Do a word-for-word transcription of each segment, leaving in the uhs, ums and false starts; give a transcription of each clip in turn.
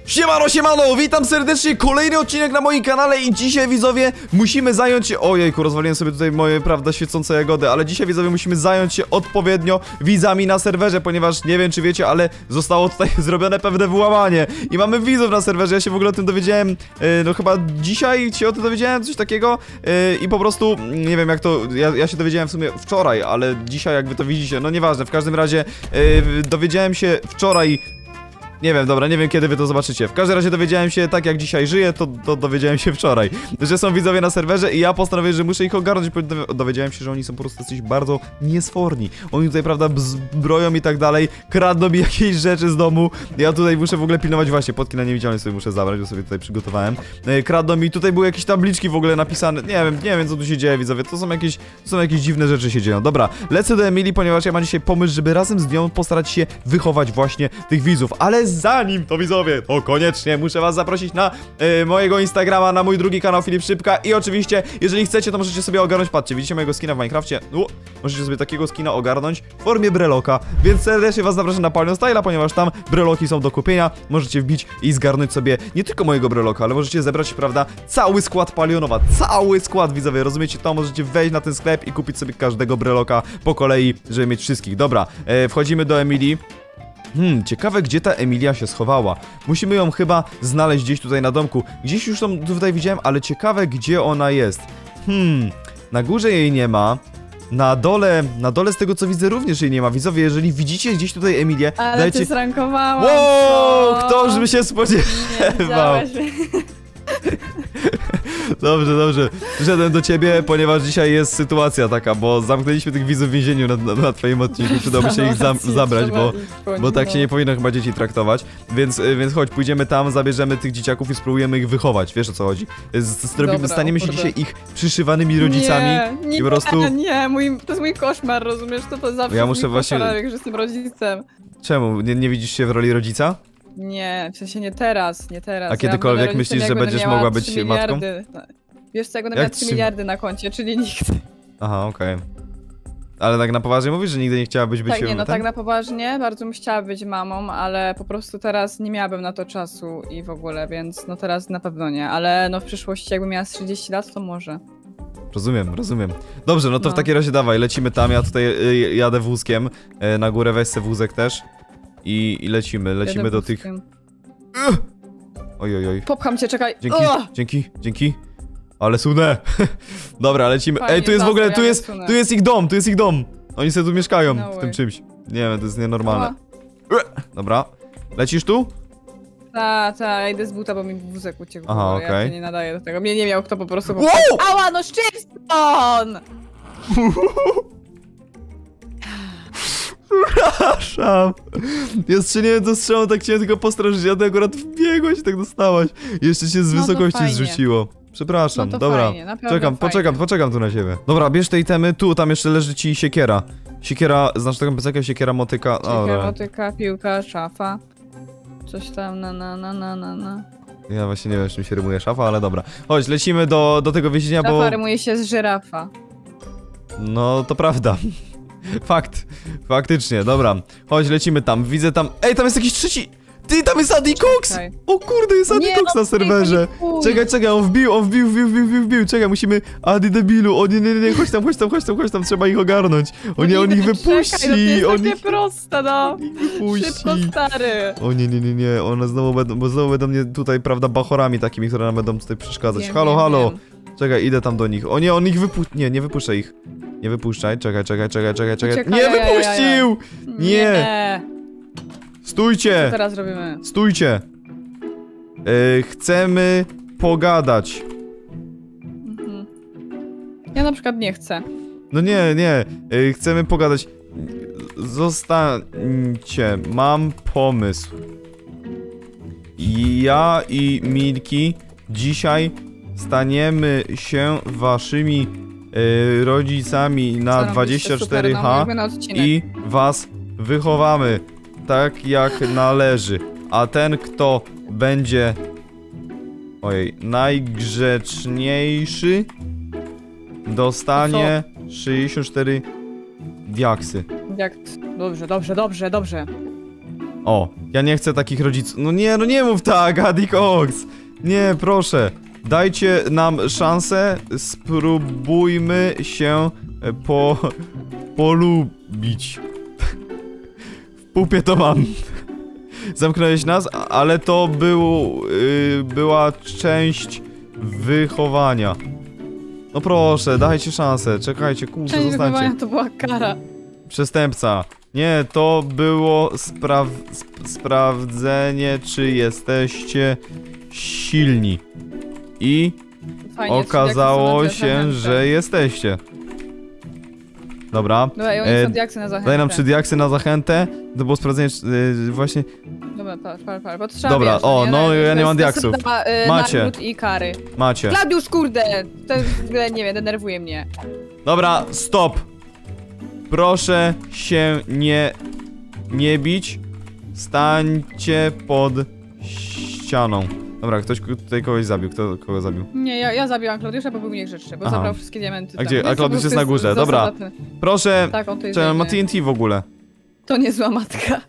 Siemano, siemano, witam serdecznie, kolejny odcinek na moim kanale i dzisiaj, widzowie, musimy zająć się... Ojejku, rozwaliłem sobie tutaj moje, prawda, świecące jagody, ale dzisiaj, widzowie, musimy zająć się odpowiednio widzami na serwerze, ponieważ nie wiem, czy wiecie, ale zostało tutaj zrobione pewne wyłamanie i mamy widzów na serwerze. Ja się w ogóle o tym dowiedziałem, yy, no chyba dzisiaj się o tym dowiedziałem, coś takiego, yy, i po prostu, nie wiem jak to, ja, ja się dowiedziałem w sumie wczoraj, ale dzisiaj, jak wy to widzicie, no nieważne, w każdym razie yy, dowiedziałem się wczoraj. Nie wiem, dobra, nie wiem kiedy wy to zobaczycie. W każdym razie dowiedziałem się, tak jak dzisiaj żyję, to, to dowiedziałem się wczoraj, że są widzowie na serwerze i ja postanowiłem, że muszę ich ogarnąć, bo dowiedziałem się, że oni są po prostu coś bardzo niesforni. Oni tutaj, prawda, zbroją i tak dalej, kradną mi jakieś rzeczy z domu. Ja tutaj muszę w ogóle pilnować, właśnie, podki na niewidzialność sobie muszę zabrać, bo sobie tutaj przygotowałem. Kradną mi, tutaj były jakieś tabliczki w ogóle napisane, nie wiem, nie wiem co tu się dzieje, widzowie, to są jakieś, to są jakieś dziwne rzeczy się dzieją. Dobra, lecę do Emilii, ponieważ ja mam dzisiaj pomysł, żeby razem z nią postarać się wychować właśnie tych widzów, ale zanim to, widzowie, to koniecznie muszę was zaprosić na y, mojego Instagrama, na mój drugi kanał Filip Szczypka i oczywiście, jeżeli chcecie, to możecie sobie ogarnąć, patrzcie, widzicie mojego skina w Minecrafcie, U, możecie sobie takiego skina ogarnąć w formie breloka, więc serdecznie was zapraszam na Palion Style'a, ponieważ tam breloki są do kupienia, możecie wbić i zgarnąć sobie nie tylko mojego breloka, ale możecie zebrać, prawda, cały skład Palionowa, cały skład, widzowie, rozumiecie to? Możecie wejść na ten sklep i kupić sobie każdego breloka po kolei, żeby mieć wszystkich. Dobra, e, wchodzimy do Emilii. Hmm, ciekawe, gdzie ta Emilia się schowała. Musimy ją chyba znaleźć gdzieś tutaj na domku. Gdzieś już ją tutaj widziałem, ale ciekawe, gdzie ona jest. Hmm, na górze jej nie ma. Na dole, na dole z tego co widzę również jej nie ma. Widzowie, jeżeli widzicie gdzieś tutaj Emilię, ale dajcie... ty zrankowałam. Wow, ktoż by się spodziewał. Dobrze, dobrze. Przyszedłem do ciebie, ponieważ dzisiaj jest sytuacja taka, bo zamknęliśmy tych widzów w więzieniu na, na, na twoim odcinku. Przydałoby się ich za, zabrać, bo, bo tak się nie powinno chyba dzieci traktować. Więc, więc chodź, pójdziemy tam, zabierzemy tych dzieciaków i spróbujemy ich wychować. Wiesz o co chodzi? Zrobimy, staniemy się dzisiaj ich przyszywanymi rodzicami. Nie, nie, i po prostu... nie, mój, to jest mój koszmar, rozumiesz? To, to zawsze ja muszę właśnie... koszmar, jak jestem rodzicem. Czemu? Nie, nie widzisz się w roli rodzica? Nie, w sensie nie teraz, nie teraz. A kiedykolwiek ja myślisz, że będziesz mogła być matką? Wiesz co, jak ona miała trzy miliardy na koncie, czyli nikt. Aha, okej. Okay. Ale tak na poważnie mówisz, że nigdy nie chciałabyś być... Tak, nie, no tak na poważnie, bardzo bym chciała być mamą, ale po prostu teraz nie miałabym na to czasu i w ogóle, więc no teraz na pewno nie, ale no w przyszłości jakbym miała trzydzieści lat, to może. Rozumiem, rozumiem. Dobrze, no to no. w takim razie dawaj, lecimy tam, ja tutaj y, jadę wózkiem, y, na górę weź se wózek też i, i lecimy, lecimy jadę do wózkiem. Tych... Oj, oj, oj. Popcham cię, czekaj. Dzięki, oh! dzięki, dzięki. Ale sunę. Dobra, lecimy. Fajnie, ej, tu jest w ogóle, ja tu jest, sunę. tu jest ich dom, tu jest ich dom. Oni sobie tu mieszkają, no w way. tym czymś. Nie wiem, to jest nienormalne. Oh. Dobra, lecisz tu? Ta, ta, ja idę z buta, bo mi wózek uciekł. Aha, okej. Okay. Ja się nie nadaję do tego. Mnie nie miał kto po prostu... Wow! Ała, no Szczypson! Przepraszam. Ja strzeliłem do strzału, tak chciałem tylko postraszyć, a ty akurat wbiegłaś i tak dostałaś. Jeszcze się z no wysokości zrzuciło. Przepraszam, no dobra. Fajnie, Czekam, fajnie. poczekam, poczekam tu na ciebie. Dobra, bierz te itemy, tu, tam jeszcze leży ci siekiera. Siekiera, znasz taką piosenkę? Siekiera, motyka. Siekiera, motyka, piłka, szafa. Coś tam na na na na na na. Ja właśnie nie wiem, czym się rymuje szafa, ale dobra. Chodź, lecimy do, do tego więzienia, szafa bo... Szafa rymuje się z żyrafa. No, to prawda. Fakt. Faktycznie, dobra. Chodź, lecimy tam. Widzę tam... Ej, tam jest jakiś trzeci... Ty, tam jest Adikox! Okay. O kurde, jest Adikox no, na serwerze. Czekaj, czekaj, on wbił, on wbił, wbił, wbił, wbił, wbił. Czekaj, musimy... Adi debilu, o nie, nie, nie, chodź tam, chodź tam, chodź tam, chodź tam, trzeba ich ogarnąć. O nie, on ich wypuści. Czekaj, no to jest on takie ich... proste, no. Wypuści. Szybko, stary. O nie, nie, nie, nie, one znowu będą, bo znowu będą mnie tutaj, prawda, bachorami takimi, które nam będą tutaj przeszkadzać. Wiem, halo, wiem, halo. wiem. Czekaj, idę tam do nich. O nie, on ich wypuści... Nie, nie wypuszczaj ich. Nie wypuszczaj, czekaj, czekaj, czekaj, czekaj, czekaj. Uciekaj, Nie ja, ja, wypuścił! ja, ja. Nie! Nie. Stójcie! Co teraz robimy? Stójcie! Yy, chcemy pogadać. Mhm. Ja na przykład nie chcę. No nie, nie. Yy, chcemy pogadać. Zostańcie. Mam pomysł. Ja i Milki dzisiaj staniemy się waszymi yy, rodzicami na dwadzieścia cztery H i was wychowamy tak jak należy. A ten, kto będzie ojej, najgrzeczniejszy, dostanie sześćdziesiąt cztery diaksy. Jak... Dobrze, dobrze, dobrze, dobrze. O, ja nie chcę takich rodziców. No nie, no nie mów tak, Adikox. Nie, proszę. Dajcie nam szansę, spróbujmy się po... polubić. W pupie to mam. Zamknąłeś nas, ale to był... Yy, była część wychowania. No proszę, dajcie szansę, czekajcie, kurczę, Część zostańcie. wychowania to była kara. Przestępca. Nie, to było spraw... sp sprawdzenie, czy jesteście silni. I Fajnie, okazało jak to są na się, zachętę. że jesteście. Dobra. Dobra, i oni E, są diaksy na zachętę. Daj nam trzy diaksy na zachętę. To było sprawdzenie, yy, właśnie... Dobra, patrz, patrz, patrz, bo to trzeba, Dobra, wiesz, o, nie? no, ja nie To mam jest diaksów. zasada, y, Macie. nagród i kary. Macie. Klaudiusz, kurde! To jest w ogóle, nie wiem, denerwuje mnie. Dobra, stop. Proszę się nie... nie bić. Stańcie pod ścianą. Dobra, ktoś tutaj kogoś zabił. Kto kogo zabił? Nie, ja, ja zabiłam Klaudiusza, bo był niegrzeczny, bo Aha. zabrał wszystkie diamenty. A tam. gdzie? A Więc Klaudiusz po jest prostu na górze, dobra. zasada- Proszę... Tak, on to jest Czy ma zajmie. T N T w ogóle? To niezła matka.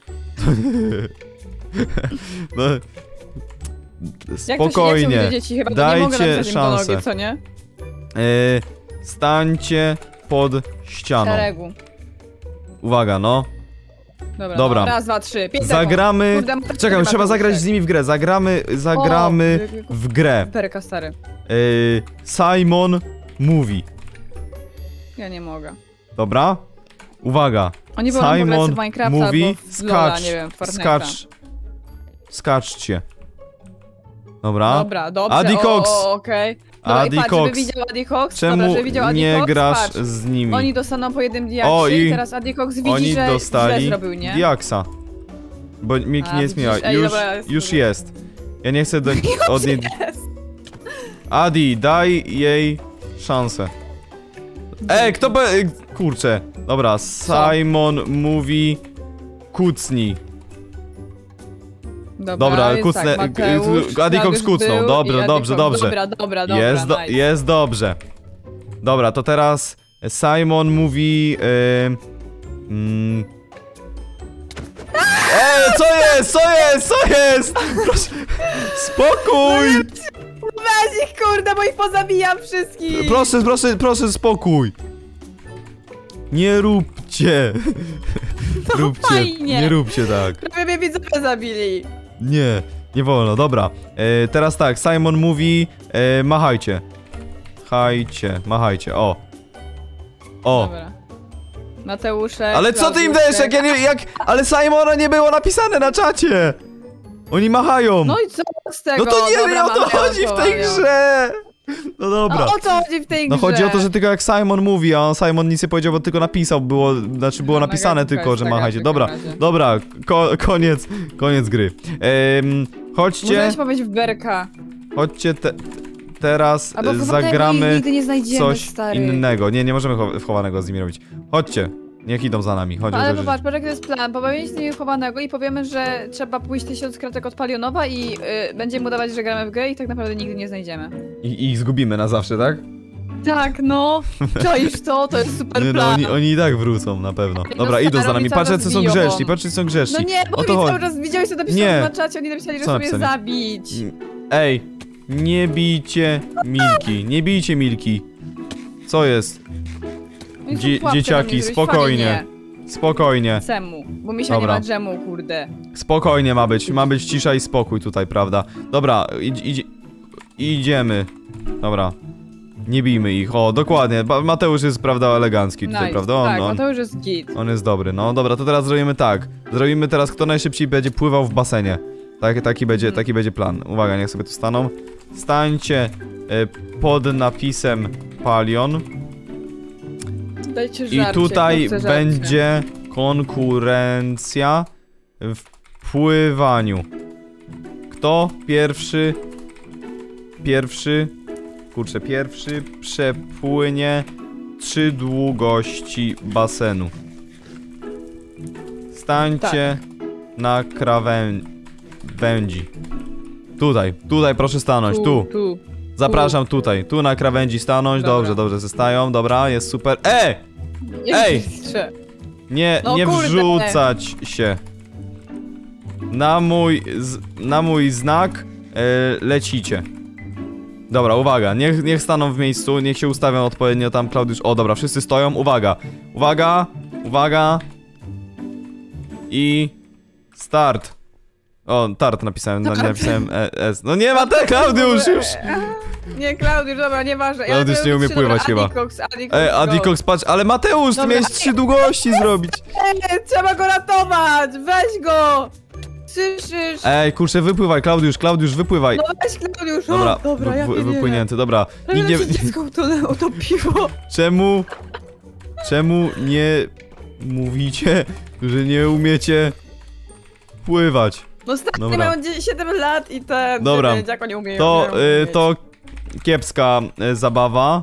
No... Jak to się, Spokojnie. jak są dzieci, chyba to nie mogę Dajcie napisać im do szansę. nogi, co nie? Yy, stańcie pod ścianą. Szeregu. Uwaga, no. Dobra, Dobra. No, raz, dwa, trzy, pięć Zagramy... sekund. Kurde, matka Czekaj, nie trzeba ma zagrać tego z nimi w grę. Zagramy... Zagramy O, w grę. Perka, stary. Yy, Simon mówi. Ja nie mogę. Dobra? Uwaga. Oni wolą grać Simon w Minecrafta mówi, albo w Lola, skacz, nie wiem, w Fortnite'a. skacz. Skaczcie. Dobra. Dobra, dobrze, Adikox. o, o, okej. Dobra, i patrz, Adikox. żeby widział Adikox, Czemu dobra, żeby widział nie Adikox, grasz patrz. z nimi? Oni dostaną po jednym diaksie O, i i teraz Adikox widzi, Oni że źle dostali zrobił, nie? diaksa. Bo Miki A, nie jest widzisz? miła. Ej, Już, dobra, jest już dobra. jest. Ja nie chcę do, od niej... Jest. Adi, daj jej szansę. Ej, kto be... Kurczę. Dobra, Simon mówi... Kucnij. Dobra, Dobra, jest kucnę- tak, Mateusz, Adikox Klaudiusz kucnął. był Dobrze, i dobrze, Adikox- dobrze. Dobra, dobra, dobra, Jest, do, nice. jest dobrze. Dobra, to teraz Simon mówi... Yy, mm, Ej, co jest, co jest, co jest? Proszę, spokój! Weź ich, kurde, bo ich pozabijam wszystkich! Proszę, proszę, proszę, spokój. Nie róbcie. Róbcie, fajnie. nie róbcie tak. Prawie mnie widzowie zabili. Nie, nie wolno, dobra. E, teraz tak, Simon mówi, e, machajcie. Hajcie, machajcie, o. O. Dobra. Mateuszek, Ale co ty im Klaudiuszek. dajesz, jak ja nie, jak... Ale Simona nie było napisane na czacie. Oni machają. No i co z tego? No to nie Dobra, wiem, o to machają, chodzi w tej machają. grze. No dobra. A o co chodzi w tej No grze? chodzi o to, że tylko jak Simon mówi, a on Simon nic nie powiedział, bo tylko napisał, było, znaczy było No, napisane nagadka tylko, jest że taka machajcie. w Dobra, takim razie. dobra, ko koniec, koniec gry. Ehm, chodźcie, Możesz powiedzieć w berka. chodźcie te teraz Albo e, w zagramy nigdy nie znajdziemy, coś stary. innego. Nie, nie możemy cho wchowanego z nimi robić. Chodźcie, niech idą za nami, chodź, Ale chodź, chodź. popatrz, patrz jaki to jest plan. Pobawimy się z nimi chowanego i powiemy, że trzeba pójść tysiąc kratek od Palionowa i y, będziemy udawać, że gramy w grę i tak naprawdę nigdy nie znajdziemy. I, I ich zgubimy na zawsze, tak? Tak, no. Czaisz to? To jest super Nie, no, plan. oni, oni i tak wrócą na pewno. No Dobra, idą za staro, nami, mi cały patrz, czas co są biją. grzeczni, patrz, co są grzeczni. No nie, bo O mi to chodzi. cały czas widziałeś, co Nie. napisałem na czacie, oni napisali, że Co sobie napisali? zabić. Ej, nie bijcie Milki, nie bijcie Milki. Co jest? Oni są Dzie- pułapkę dzieciaki, na mnie zrobić. spokojnie. Spokojnie, Fajnie. Czemu? Bo misia Dobra. nie ma dżemu, kurde. spokojnie ma być, ma być cisza i spokój tutaj, prawda? Dobra, idź, idź, idziemy. Dobra. Nie bijmy ich, o, dokładnie, Ba- Mateusz jest, prawda, elegancki tutaj, Nice. prawda? On, Tak, no on, to już jest git. on jest dobry, no dobra, to teraz zrobimy tak. Zrobimy teraz, kto najszybciej będzie pływał w basenie. Tak, taki, będzie, Mhm. taki będzie plan. Uwaga, niech sobie tu staną. Stańcie y, pod napisem Palion. Dajcie I żarcie, tutaj kto chce żarcie. będzie konkurencja w pływaniu. Kto pierwszy... Pierwszy... Kurczę, pierwszy przepłynie trzy długości basenu. Stańcie na krawędzi. Tutaj, tutaj proszę stanąć, tu. tu. Zapraszam tutaj, tu na krawędzi stanąć, Dobra. dobrze, dobrze, zostają, dobra, jest super. E! Nie Ej! piszcie. Nie, No nie kurde. wrzucać się. Na mój, z, na mój znak e, lecicie. Dobra, uwaga, niech, niech staną w miejscu, niech się ustawią odpowiednio tam, Klaudiusz. O, dobra, wszyscy stoją, uwaga. Uwaga, uwaga. I... Start. O, tart napisałem, no, nie napisałem e, S. No nie ma te, Klaudiusz już! Nie, Klaudiusz, dobra, nieważne. Ja Klaudiusz nie umie trzy, pływać dobra, chyba. Adikox, Adikox, Ej, go. Adikox, patrz, ale Mateusz, ty Dobra. miałeś trzy długości zrobić. Ej, trzeba go ratować! Weź go! Słyszysz? Ej, kurczę, wypływaj, Klaudiusz, Klaudiusz, wypływaj. No weź, Klaudiusz! Dobra, o, dobra, ja wy, pierdzielę. wypłynięty, dobra. Ale Nikt nie, nie... dziecko utonęło, to piwo. czemu, czemu nie mówicie, że nie umiecie pływać? No stary, Dobra. mają siedem lat i te... Dobra. dziewięć, jak oni umieją, To, umieją y, umieć. to kiepska y, zabawa,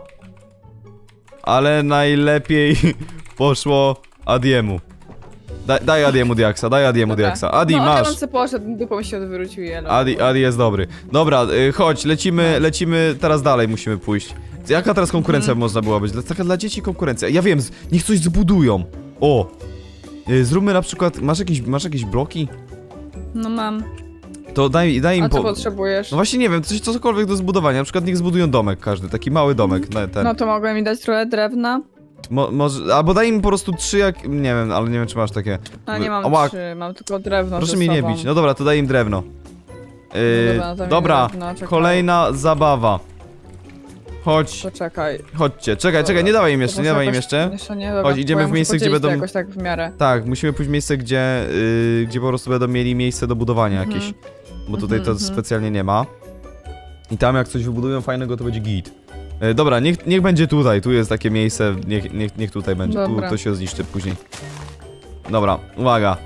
ale najlepiej poszło Adiemu. Daj, daj Adiemu Diaksa, daj Adiemu Dobra. Diaksa. Adi, no, masz. on se poszedł, dupą się odwrócił i elo. Adi, Adi jest dobry. Dobra, y, chodź, lecimy, lecimy, teraz dalej musimy pójść. Jaka teraz konkurencja Mhm. można była być? Dla- Taka dla dzieci konkurencja. Ja wiem, z- niech coś zbudują. O! Y, zróbmy na przykład, masz jakieś, masz jakieś bloki? No mam. To daj, daj im A co po... potrzebujesz? No właśnie nie wiem, coś cokolwiek do zbudowania. Na przykład niech zbudują domek każdy, taki mały domek. Na ten. No to mogłem mi dać trochę drewna. Mo, może, albo daj im po prostu trzy jak... Nie wiem, ale nie wiem czy masz takie... A nie mam Ała, trzy, mam tylko drewno proszę ze mnie nie sobą. bić. No dobra, to daj im drewno. Yy, dobra, to mi dobra, drewno, czekaj. kolejna zabawa. Chodź, Poczekaj. chodźcie, czekaj, czekaj, nie dawaj im jeszcze, nie dawaj im jeszcze. Jeszcze nie, dobra, Chodź, idziemy bo ja w muszę miejsce, gdzie podzielić to będą- jakoś tak w miarę. Tak, musimy pójść w miejsce, gdzie, yy, gdzie po prostu będą mieli miejsce do budowania Mhm. jakieś. Bo tutaj to Mhm, mhm. specjalnie nie ma. I tam jak coś wybudują fajnego, to będzie git. Yy, dobra, niech, niech będzie tutaj, tu jest takie miejsce, niech, niech, niech tutaj będzie, tu Dobra. to się zniszczy później. Dobra, uwaga.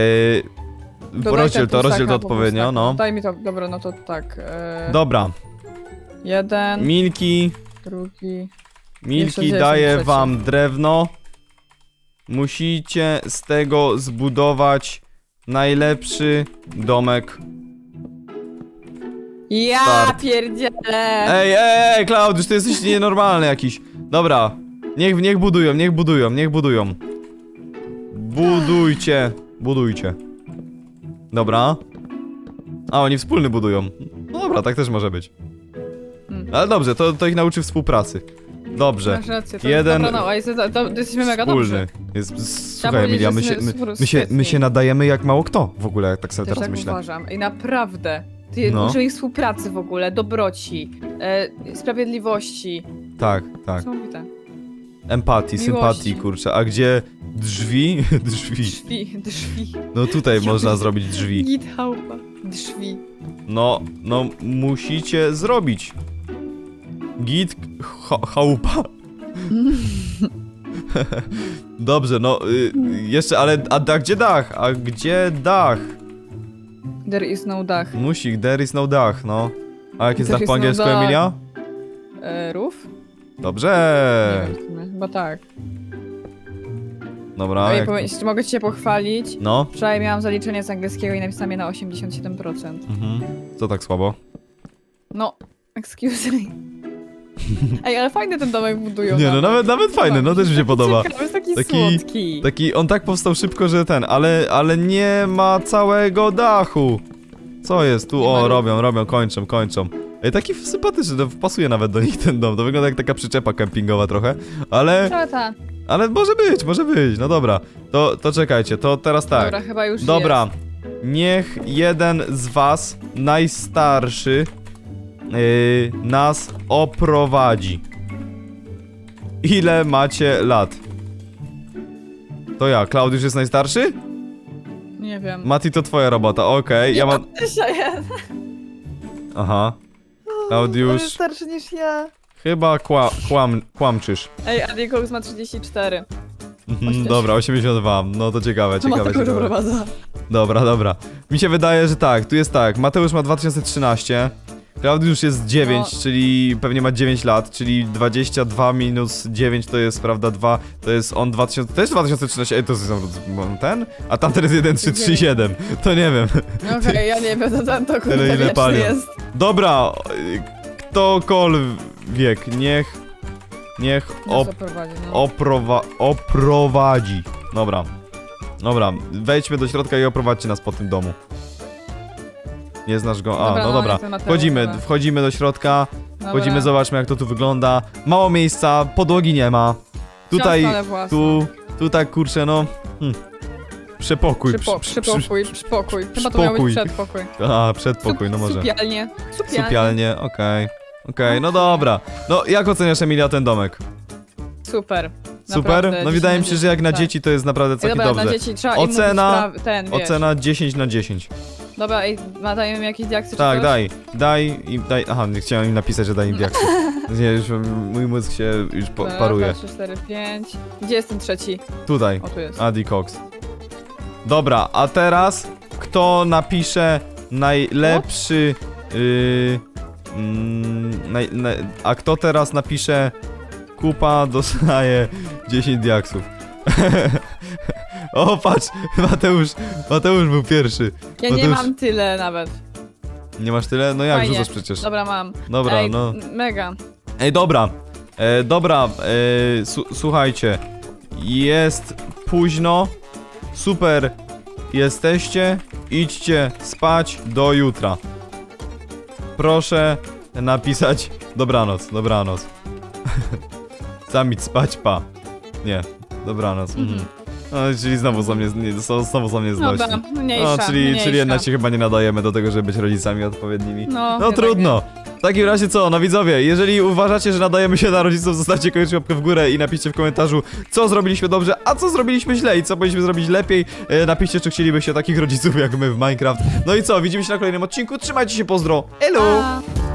Yy, Dodaj rozdziel ten to, rozdziel to pustaka, po odpowiednio, pustaka. no. Daj mi to, dobra, no to tak. E, Dobra, jeden, Milki, drugi. Milki Jeszcze gdzie daje jest ten wam drewno. Musicie z tego zbudować najlepszy domek. Ja Start. pierdzielę! Ej, ej, ej, Klaudiusz, ty jesteś nienormalny jakiś. Dobra, niech, niech budują, niech budują, niech budują. Budujcie, budujcie. Dobra. A, oni wspólny budują. No dobra, tak też może być. Hmm. Ale dobrze, to, to ich nauczy współpracy. Dobrze. Masz rację, to Jeden jest dobra, no, jest, to, to jesteśmy mega Wspólny. dobrzy. Jest, słuchaj, powiedzieć, Emilia, że my się, jesteśmy my, super my, się, my świetni. się nadajemy jak mało kto w ogóle, jak tak sobie Też teraz tak myślę. uważam. I naprawdę. Ty No. uczy ich współpracy w ogóle, dobroci, e, sprawiedliwości. Tak, tak. Niesamowite. Empatii, Miłości. sympatii, kurczę. A gdzie drzwi? Drzwi. Drzwi, drzwi. No tutaj Ja można bym- zrobić drzwi. Git chałupa. Drzwi. No, no musicie zrobić. Git cha chałupa. Dobrze, no y, jeszcze, ale a, a gdzie dach? A gdzie dach? There is no dach. Musi, there is no dach, no. A jak jest There dach is po no angielsku, dach. Emilia? E, roof? Nie Dobrze. wiem, w sumie. Chyba tak. Dobra, Ej, jak... powie- jeśli mogę cię pochwalić. No. Wczoraj miałam zaliczenie z angielskiego i napisałam je na osiemdziesiąt siedem procent. Mhm. Co tak słabo? No, excuse me. Ej, ale fajny ten domek budują. Nie no, nawet, nawet fajny, no też mi się podoba. Ciekawy, jest taki, Taki- słodki. Taki, on tak powstał szybko, że ten, ale, ale nie ma całego dachu. Co jest tu? Nie ma O, ruchu. robią, robią, kończą, kończą. Ej, taki sympatyczny, to pasuje nawet do nich ten dom. To wygląda jak taka przyczepa kempingowa trochę, ale, Tata. ale może być, może być, no dobra. To, to czekajcie, to teraz tak. Dobra, chyba już Dobra, niech jeden z was, najstarszy, yy, nas oprowadzi. Ile macie lat? To ja, Klaudiusz jest najstarszy? jest. Nie wiem. Mati, to twoja robota, okej, ja mam... Dzisiaj jest. Aha. On jest Klaudiusz, starszy niż ja. chyba kła, kłam, kłamczysz. Ej, Adikox ma trzydzieści cztery. Mhm, dobra, osiemdziesiąt dwa, no to ciekawe, ciekawe, Mateusz ciekawe. prowadza. Dobra, dobra. Mi się wydaje, że tak, tu jest tak, Mateusz ma dwa tysiące trzynaście, Klaudiusz jest dziewięć, No. czyli pewnie ma dziewięć lat, czyli dwadzieścia dwa minus dziewięć to jest, prawda, dwa, to jest on dwa tysiące, też dwa tysiące trzynaście, ej, to jest ten? A tamten jest jeden trzy trzy siedem, to nie wiem. Okej, ja nie wiem, to ten to Tyle, kurde ile wieczny palią. jest. Dobra, y, ktokolwiek, niech, niech No op, co prowadzi, no. oprowa, oprowadzi. Dobra, dobra, wejdźmy do środka i oprowadźcie nas po tym domu. Nie znasz go? A, Dobra, no no, dobra. jestem Mateusz, Wchodzimy, dobra. wchodzimy do środka. Dobra. Wchodzimy, zobaczmy jak to tu wygląda. Mało miejsca, podłogi nie ma. Tutaj, Ciastale własne. tu, tu tak kurczę, no. Hmm. Przepokój. Przypo, przy- przy- przypokój, przypokój. Chyba to miał przypokój. być przedpokój. A, przedpokój, no Sup- może. Sypialnie. Sypialnie. Sypialnie, okej. Okej, no dobra. No, jak oceniasz, Emilia, ten domek? Super. Super? Naprawdę, No wydaje mi dziesięć się, że jak na tak. dzieci to jest naprawdę Ej, całkiem dobra, dobrze. na dzieci trzeba Ocena- im mówić prawy- ten, wiesz. Ocena dziesięć na dziesięć. Dobra, ej, ma- dajemy mi jakieś diaksy czy Tak, coś? daj, daj i daj. Aha, nie chciałem im napisać, że daj im diaksy. Nie, już mój mózg się już po, Dobra, paruje. raz, dwa, trzy, cztery, pięć. Gdzie jest ten trzeci? Tutaj, O, tu jest. Adi Cox. Dobra, a teraz kto napisze najlepszy. Yy, mm, naj, naj, a kto teraz napisze kupa dostaje dziesięć diaksów. O, patrz, Mateusz, Mateusz był pierwszy. Ja nie Mateusz- mam tyle nawet. Nie masz tyle? No jak Fajnie. rzucasz przecież? Dobra, mam. Dobra, ej, no. m- Mega. Ej, dobra, e, dobra, e, su słuchajcie, jest późno, super jesteście, idźcie spać do jutra. Proszę napisać dobranoc, dobranoc. Sam idź spać, pa. Nie, dobranoc. Mhm. Mhm. No, czyli znowu są mnie, nie, są- znowu są mnie znośni. Dobra, mniejsza, No, czyli, mniejsza. czyli jednak się chyba nie nadajemy do tego, żeby być rodzicami odpowiednimi. No, No jednak trudno. W takim razie co, no widzowie, jeżeli uważacie, że nadajemy się na rodziców, zostawcie koniecznie łapkę w górę i napiszcie w komentarzu, co zrobiliśmy dobrze, a co zrobiliśmy źle i co powinniśmy zrobić lepiej. E, napiszcie, czy chcielibyście takich rodziców jak my w Minecraft. No i co, widzimy się na kolejnym odcinku, trzymajcie się, pozdro, elo! Pa.